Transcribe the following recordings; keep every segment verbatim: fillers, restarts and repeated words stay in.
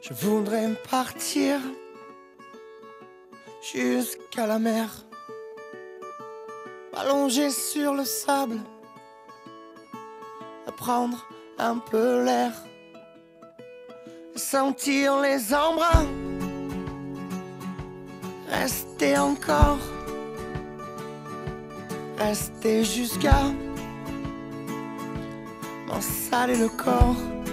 Je voudrais partir jusqu'à la mer, m'allonger sur le sable, prendre un peu l'air, sentir les embruns, rester encore, rester jusqu'à m'en saler le corps.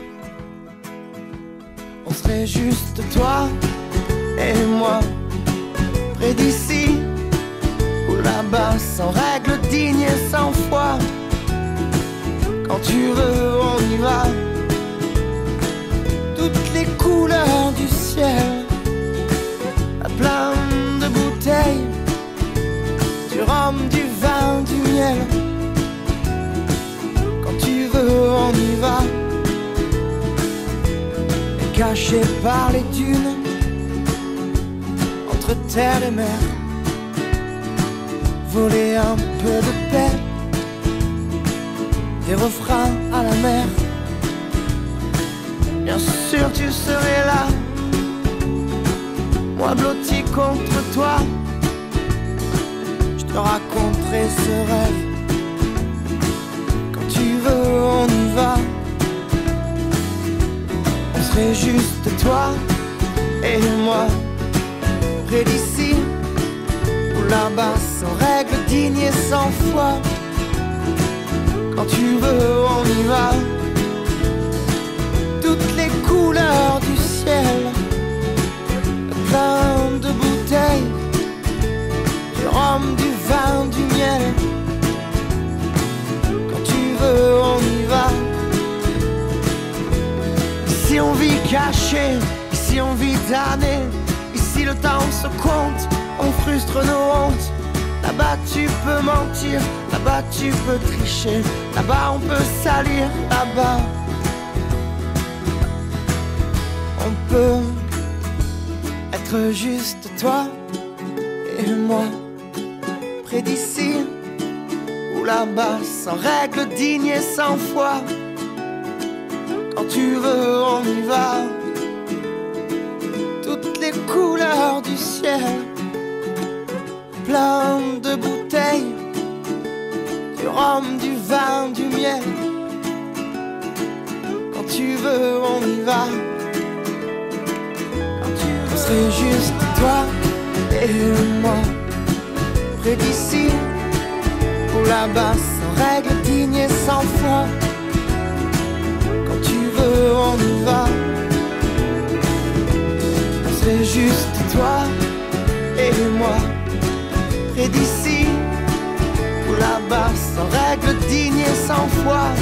On serait juste toi et moi, près d'ici ou là-bas, sans règles dignes et sans foi. Quand tu veux, on y va. Toutes les couleurs du ciel, à plein de bouteilles, du rhum, du vin, du miel. Quand tu veux, on y va. Caché par les dunes, entre terre et mer, voler un peu de paix, des refrains à la mer. Bien sûr tu serais là, moi blotti contre toi. Je te raconterai ce rêve. Quand tu veux, on y va. C'est juste toi et moi, près d'ici ou là-bas, sans règles dignes et sans foi. Quand tu veux, on y va. Toutes les couleurs du ciel, plein de bouteilles, du rhum, du vin, du miel. Quand tu veux, on y va. Ici on vit caché, ici on vit damné. Ici le temps se compte, on frustre nos hontes. Là-bas tu peux mentir, là-bas tu peux tricher, là-bas on peut salir, là-bas on peut être juste toi et moi, près d'ici ou là-bas, sans règles dignes et sans foi. Quand tu veux, on y va. Toutes les couleurs du ciel, plein de bouteilles, du rhum, du vin, du miel. Quand tu veux, on y va. Quand tu veux, on serait juste toi et moi, près d'ici ou là-bas, sans règles dignes et sans foi. On y va. C'est juste toi et moi, près d'ici ou là-bas, sans règles dignes et sans foi.